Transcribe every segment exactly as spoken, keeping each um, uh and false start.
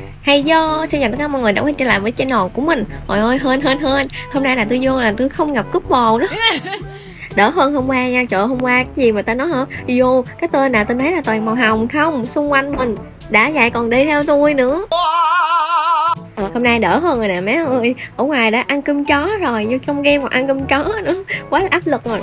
Hay do, xin chào tất cả mọi người đã quay trở lại với channel của mình. Trời ơi, hên hên hên hôm nay là tôi vô là tôi không gặp cúp bò đó. Đỡ hơn hôm qua nha. Trời ơi, hôm qua cái gì mà ta nói hả, vô cái tên nào tên thấy là toàn màu hồng không, xung quanh mình đã vậy còn đi theo tôi nữa. Hôm nay đỡ hơn rồi nè má ơi. Ở ngoài đã ăn cơm chó rồi, vô trong game còn ăn cơm chó nữa, quá là áp lực rồi.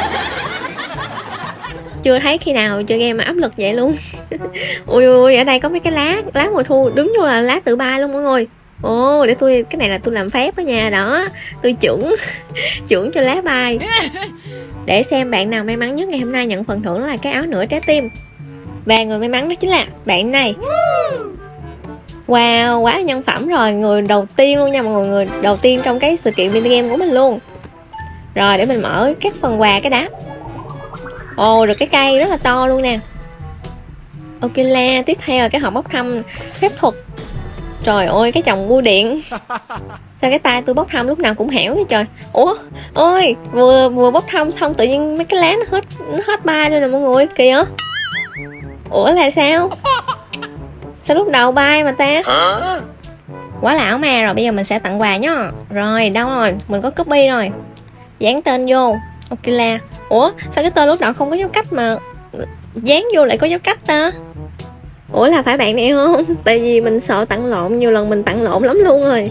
Chưa thấy khi nào chơi game mà áp lực vậy luôn. Ui ui, ở đây có mấy cái lá lá mùa thu, đứng vô là lá tự bay luôn mọi người. Ồ, để tôi, cái này là tôi làm phép ở nhà đó, tôi chuẩn chuẩn cho lá bay. Để xem bạn nào may mắn nhất ngày hôm nay nhận phần thưởng đó là cái áo nửa trái tim. Và người may mắn đó chính là bạn này. Wow, quá nhân phẩm rồi, người đầu tiên luôn nha mọi người, người đầu tiên trong cái sự kiện mini game của mình luôn. Rồi để mình mở các phần quà cái đã. Ồ, được cái cây rất là to luôn nè. Ok la, tiếp theo là cái hộp bốc thăm phép thuật. Trời ơi, cái chồng bưu điện. Sao cái tay tôi bốc thăm lúc nào cũng hẻo vậy trời. Ủa, ôi, vừa vừa bốc thăm xong tự nhiên mấy cái lá nó hết nó hết bay rồi nè mọi người, kìa. Ủa là sao? Sao lúc đầu bay mà ta? Quá lão ma rồi, bây giờ mình sẽ tặng quà nhá. Rồi, đâu rồi? Mình có copy rồi. Dán tên vô. Ok la. Ủa, sao cái tên lúc đầu không có dấu cách mà dán vô lại có dấu cách ta? Ủa là phải bạn này không? Tại vì mình sợ tặng lộn, nhiều lần mình tặng lộn lắm luôn rồi.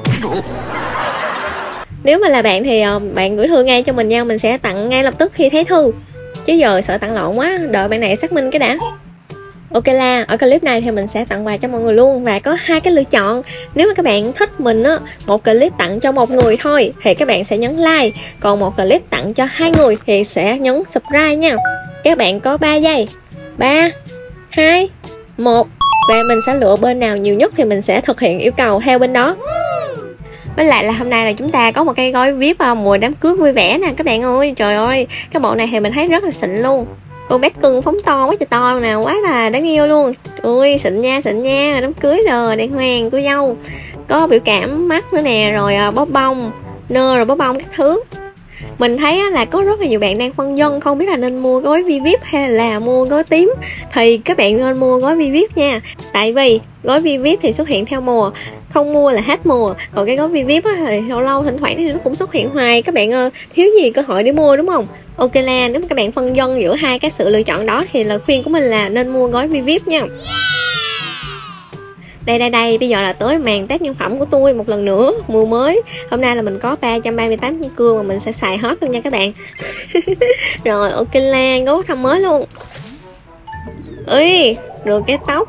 Nếu mà là bạn thì bạn gửi thư ngay cho mình nha, mình sẽ tặng ngay lập tức khi thấy thư. Chứ giờ sợ tặng lộn quá, đợi bạn này xác minh cái đã. Ok la, ở clip này thì mình sẽ tặng quà cho mọi người luôn. Và có hai cái lựa chọn. Nếu mà các bạn thích mình á, một clip tặng cho một người thôi thì các bạn sẽ nhấn like. Còn một clip tặng cho hai người thì sẽ nhấn subscribe nha. Các bạn có ba giây. Ba, hai, một. Và mình sẽ lựa bên nào nhiều nhất thì mình sẽ thực hiện yêu cầu theo bên đó. Với lại là hôm nay là chúng ta có một cái gói vi ai pi mùa đám cưới vui vẻ nè các bạn ơi. Trời ơi, cái bộ này thì mình thấy rất là xịn luôn. Con bé cưng phóng to quá trời to nè, quá là đáng yêu luôn. Ui, xịn nha, xịn nha, đám cưới rồi, đàng hoàng, cô dâu. Có biểu cảm mắt nữa nè, rồi bó bông, nơ rồi bó bông các thứ. Mình thấy là có rất là nhiều bạn đang phân vân không biết là nên mua gói vi ai pi hay là mua gói tím. Thì các bạn nên mua gói vi ai pi nha. Tại vì gói vi ai pi thì xuất hiện theo mùa, không mua là hết mùa. Còn cái gói vi ai pi thì lâu lâu thỉnh thoảng thì nó cũng xuất hiện hoài. Các bạn thiếu gì cơ hội để mua đúng không? Ok la, nếu mà các bạn phân vân giữa hai cái sự lựa chọn đó thì lời khuyên của mình là nên mua gói vi ai pi nha. Đây đây đây, bây giờ là tới màn test nhân phẩm của tôi một lần nữa, mùa mới. Hôm nay là mình có ba trăm ba mươi tám kim cương mà mình sẽ xài hết luôn nha các bạn. Rồi ok la, gấu thăm mới luôn. Ui, rồi cái tóc.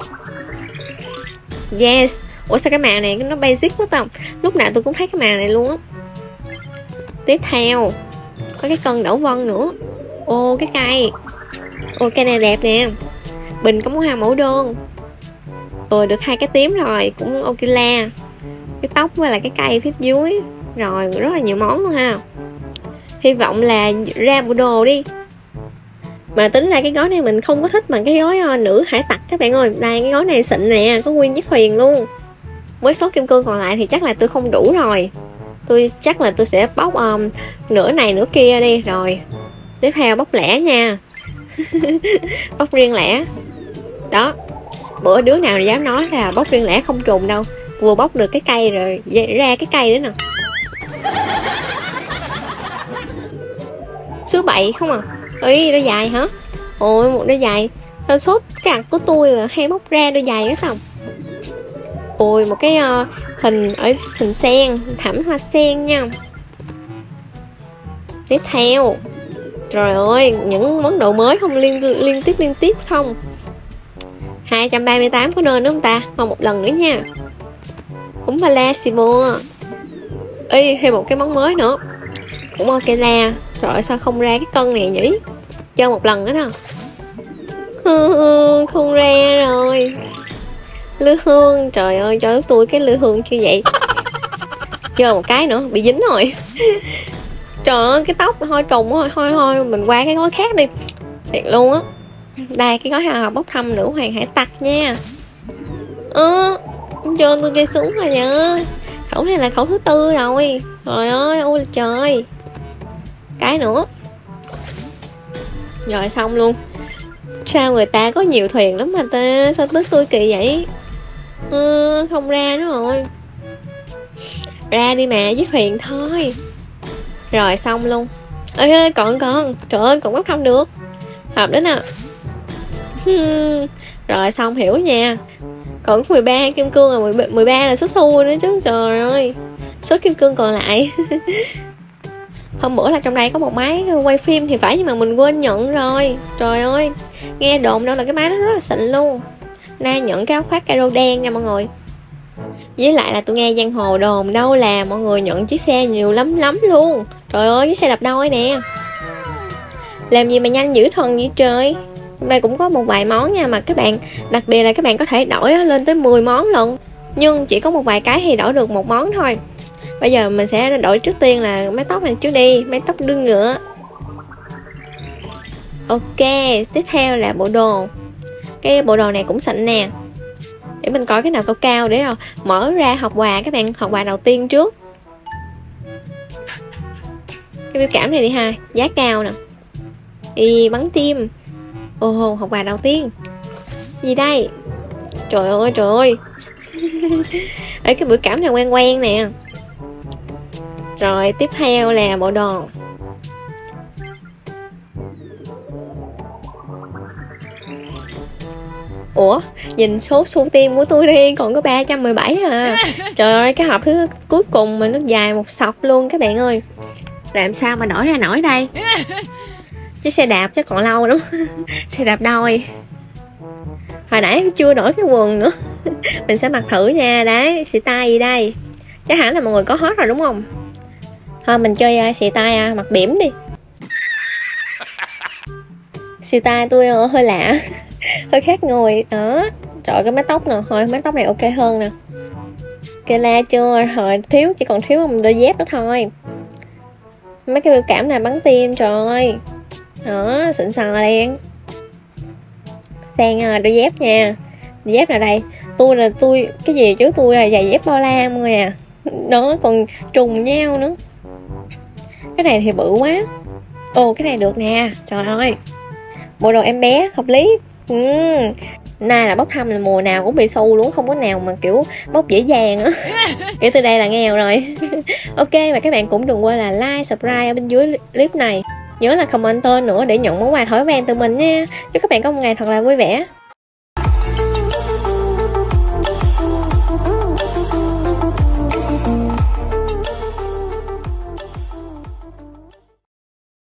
Yes. Ủa sao cái màu này nó basic quá tao. Lúc nào tôi cũng thấy cái màu này luôn á. Tiếp theo có cái cân đảo vân nữa. Ô cái cây. Ô cây này đẹp nè. Bình có món hoa mẫu đơn. Ừ, được hai cái tím rồi, cũng ok la. Cái tóc với lại cái cây phía dưới. Rồi rất là nhiều món luôn ha. Hy vọng là ra bộ đồ đi. Mà tính ra cái gói này mình không có thích bằng cái gói uh, nữ hải tặc các bạn ơi. Đây cái gói này xịn nè, có nguyên chiếc thuyền luôn. Với số kim cương còn lại thì chắc là tôi không đủ rồi. Tôi chắc là tôi sẽ bóc um, nửa này nửa kia đi. Rồi tiếp theo bóc lẻ nha. Bóc riêng lẻ. Đó, bữa đứa nào dám nói là bóc riêng lẻ không trùng đâu. Vừa bóc được cái cây rồi ra cái cây nữa nè. Số bảy không à. Ý, đôi dài hả? Ôi, một đôi dài. Thôi sốt cái ạc của tôi là hay bóc ra đôi dài cái tầm. Ôi, một cái uh, hình ở hình sen, thảm hoa sen nha. Tiếp theo. Trời ơi, những món đồ mới không liên liên tiếp liên tiếp không. Hai trăm ba mươi tám có nên đúng không ta? Còn một lần nữa nha. Cũng Palasibo. Ê, thêm một cái món mới nữa. Cũng ok la. Trời ơi, sao không ra cái cân này nhỉ? Chơi một lần nữa nào. Không ra rồi. Lư hương. Trời ơi, cho tôi cái lư hương như vậy. Chơi một cái nữa, bị dính rồi. Trời ơi, cái tóc thôi trùng thôi, thôi thôi, mình qua cái gói khác đi. Thiệt luôn á. Đây, cái gói hào bốc thăm nữ hoàng hải tặc nha. Ơ, à, cho tôi cây súng rồi nhờ. Khẩu này là khẩu thứ tư rồi. Trời ơi, ôi là trời. Cái nữa. Rồi xong luôn. Sao người ta có nhiều thuyền lắm mà ta. Sao tới tôi kỳ vậy? ừ, không ra nữa rồi. Ra đi mà, với Huyền thôi. Rồi xong luôn. Ê, ê còn còn trời ơi còn bốc thăm được, hợp đến à. Rồi xong hiểu nha. Còn mười ba kim cương là mười ba là số xu nữa chứ, trời ơi. Số kim cương còn lại. Hôm bữa là trong đây có một máy quay phim thì phải, nhưng mà mình quên nhận rồi. Trời ơi, nghe đồn đâu là cái máy đó rất là xịn luôn. Nay nhận cái áo khoác caro đen nha mọi người. Với lại là tôi nghe giang hồ đồn đâu là mọi người nhận chiếc xe nhiều lắm lắm luôn. Trời ơi, chiếc xe đạp đôi nè. Làm gì mà nhanh dữ thần vậy trời. Trong đây cũng có một vài món nha, mà các bạn, đặc biệt là các bạn có thể đổi lên tới mười món lận. Nhưng chỉ có một vài cái thì đổi được một món thôi. Bây giờ mình sẽ đổi trước tiên là mái tóc này trước đi, mái tóc đuôi ngựa. Ok, tiếp theo là bộ đồ. Cái bộ đồ này cũng xịn nè. Để mình coi cái nào cao cao để mở ra học quà các bạn, học quà đầu tiên trước. Cái biểu cảm này đi ha, giá cao nè. Y bắn tim. Ồ, học quà đầu tiên. Gì đây? Trời ơi, trời ơi. Ê, cái biểu cảm này quen quen nè. Rồi tiếp theo là bộ đồ. Ủa, nhìn số xu tim của tôi đi, còn có ba trăm mười bảy à. Trời ơi, cái hộp thứ cuối cùng mà nó dài một sọc luôn các bạn ơi. Làm sao mà đổi ra nổi đây. Chứ xe đạp chứ còn lâu lắm. Xe đạp đôi. Hồi nãy chưa đổi cái quần nữa. Mình sẽ mặc thử nha. Đấy, xì tay gì đây. Chắc hẳn là mọi người có hết rồi đúng không? Thôi mình chơi uh, xì tay uh, mặc điểm đi. Xì tay tôi uh, hơi lạ. Hơi khác người. Đó. Trời, cái mái tóc nè. Thôi mái tóc này ok hơn nè. Ok la chưa? Rồi thiếu, chỉ còn thiếu một đôi dép nữa thôi. Mấy cái biểu cảm này bắn tim trời ơi. Đó, xịn sò liền. Sang uh, đôi dép nha. Đôi dép nào đây? Tôi là tôi, cái gì chứ tôi là giày dép bao la mọi người à. Đó, còn trùng nhau nữa. Cái này thì bự quá. Ồ, cái này được nè. Trời ơi, bộ đồ em bé hợp lý. ừ. Nay là bốc thăm là mùa nào cũng bị xu luôn, không có nào mà kiểu bốc dễ dàng á. Kiểu từ đây là nghèo rồi. Ok, và các bạn cũng đừng quên là like, subscribe ở bên dưới clip này. Nhớ là comment tên nữa để nhận món quà thỏi vàng từ mình nha. Chúc các bạn có một ngày thật là vui vẻ.